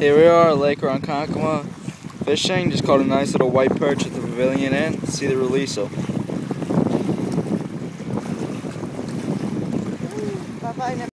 Here we are at Lake Ronkonkoma fishing. Just caught a nice little white perch at the pavilion end. See the release-o. Bye-bye now.